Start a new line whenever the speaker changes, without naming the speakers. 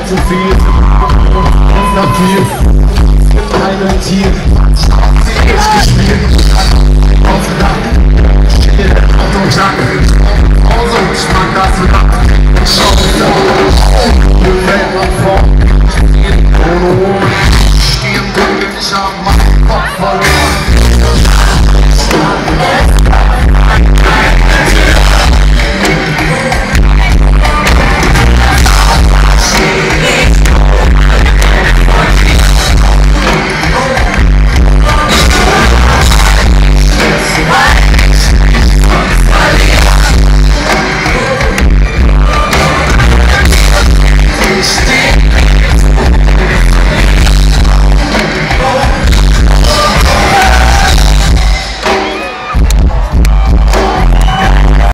zu viel, und nach viel, mit einem Tier, sie ist gespielt, auf Nacht, steht auf dem Sack, also ich mag das Nacht, schau